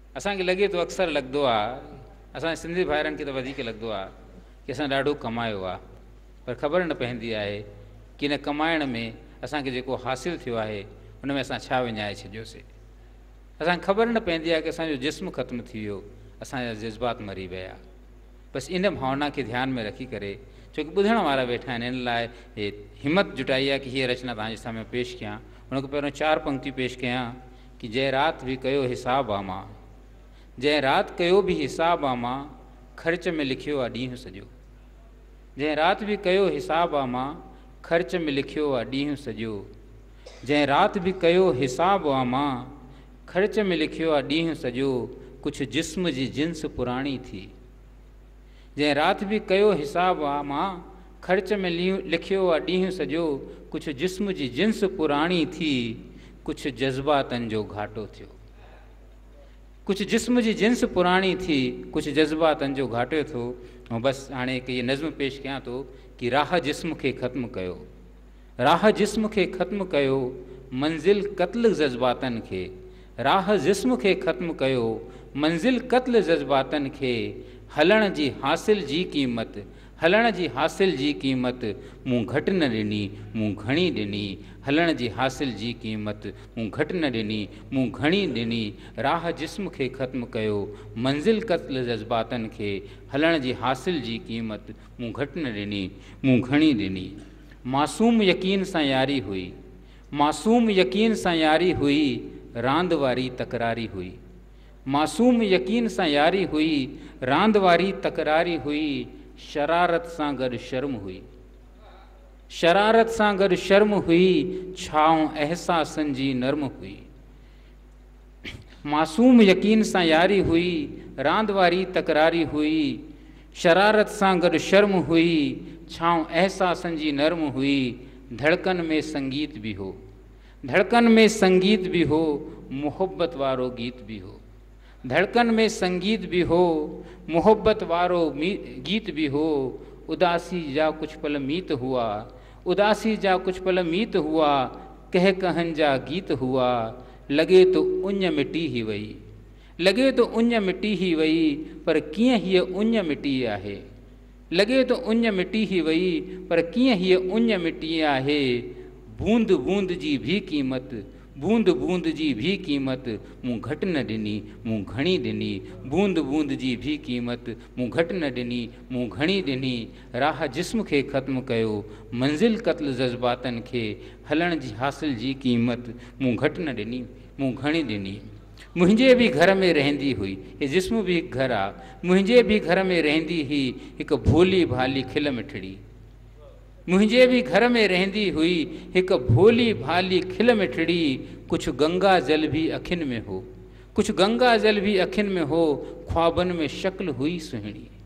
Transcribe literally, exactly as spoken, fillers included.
असांखे लॻे थो, अक्सर लॻंदो आहे, असां सिंधी भाइरनि खे त वधीक लॻंदो आहे की असां ॾाढो कमायो आहे, पर ख़बर न पवंदी आहे की इन कमाइण में असांखे जेको हासिलु थियो आहे उन में असां छा विञाए छॾियोसीं। असांखे ख़बर न पवंदी आहे की असांजो जिस्म ख़तमु थी वियो, असांजा जज़्बात मरी विया। बसि इन भावना खे ध्यान में रखी करे, छोकी ॿुधण वारा वेठा आहिनि, इन लाइ हे हिमत जुटाई आहे की हीअ रचना तव्हांजे साम्हूं पेश कयां। हुनखे पहिरियों चारि पंक्तियूं पेश कयां कि जंहिं राति बि कयो हिसाब आहे मां, जंहिं राति कयो बि हिसाब आहे मां, ख़र्च में लिखियो आहे ॾींहुं सॼो। जंहिं राति बि कयो हिसाब आहे मां, ख़र्च में लिखियो आहे ॾींहुं सॼो। जंहिं राति बि कयो हिसाब आहे मां, ख़र्च में लिखियो आहे ॾींहुं सॼो। कुझु जिस्म जी जिन्स पुराणी थी। जंहिं राति बि कयो हिसाब आहे मां, ख़र्च में लिखियो आहे ॾींहुं सॼो। कुझु जिस्म जी जिन्स पुराणी थी, कुझु जज़्बातनि जो घाटो थियो। कुझु जिस्म जी जिन्स पुराणी थी, कुझु जज़्बातनि जो घाटो थियो। ऐं बसि हाणे हिकु इहे नज़्म पेश कयां थो कि राह जिस्म खे ख़त्मु कयो, राह जिस्म खे ख़त्मु कयो, मंज़िल क़त्ल जज़्बातनि खे। राह जिस्म खे ख़त्मु कयो, मंज़िल क़त्ल जज़्बातनि खे। हलण जी हासिल जी क़ीमत, हलण जी हासिल जी क़ीमत मूं घटि न ॾिनी, मूं घणी ॾिनी। हलण जी हासिल जी क़ीमत मूं घटि न ॾिनी, मूं घणी ॾिनी। राह जिस्म खे ख़त्मु कयो, मंज़िल क़त्ल जज़्बातनि खे। हलण जी हासिल जी क़ीमत मूं घटि न ॾिनी, मूं घणी ॾिनी। मासूम यकीन सां यारी हुई, मासूम यकीन सां यारी हुई, रांदि वारी तकरारी हुई। मासूम यकीन सां यारी हुई, रांदि वारी तकरारी हुई। शरारत सां गॾु शर्म हुई, शरारत सां गॾु शर्म हुई। छाऊं अहसासनि जी नर्म हुई। मासूम यकीन सां यारी हुई, रांदि वारी तकरारी हुई। शरारत सां गॾु शर्म हुई, छाऊं अहसासनि जी नर्म हुई। धड़कन में संगीत बि हो, धड़कन में संगीत बि हो, मुहबत वारो गीत बि हो। धड़कन में संगीत भी हो, मोहब्बत वारो गीत भी हो। उदासी जा कुछ पल मीत हुआ, उदासी जा कुछ पल मीत हुआ। कह कहन जा गीत हुआ। लगे तो उञ मिटी ही वई, लगे तो उञ मिटी ही वई, पर कीअं हीअ उञ मिटी आहे। लगे तो उञ मिटी ही वई, पर कीअं हीअ उञ मिटी आहे। बूंद बूंद जी भी क़ीमत, बूंद बूंद जी भी क़ीमत मूं घटि न ॾिनी, मूं घणी ॾिनी। बूंद बूंद जी भी क़ीमत मूं घटि न ॾिनी, मूं घणी ॾिनी। राह जिस्म खे ख़त्मु कयो, मंज़िल क़त्ल जज़्बातनि खे। हलण जी हासिल जी क़ीमत मूं घटि न ॾिनी, मूं घणी ॾिनी। मुंहिंजे बि घर में रहंदी हुई, हे जिस्म बि हिकु घरु आहे। मुंहिंजे बि घर में रहंदी हुई हिकु भोली भाली खिल मिठड़ी। मुंहिंजे बि घर में रहंदी हुई हिकु भोली भाली खिल मिठड़ी। कुझु गंगा जल भी अखियुनि में हो, कुझु गंगा जल भी अखियुनि में हो। ख्वाबनि में शक्ल हुई सुहिणी।